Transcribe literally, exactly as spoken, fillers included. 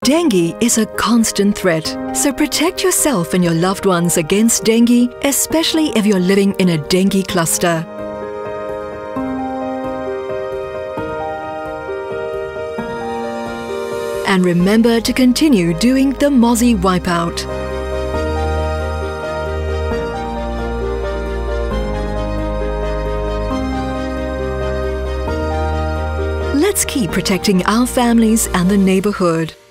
Dengue is a constant threat, so protect yourself and your loved ones against dengue, especially if you're living in a dengue cluster. And remember to continue doing the Mozzie Wipeout. Let's keep protecting our families and the neighborhood.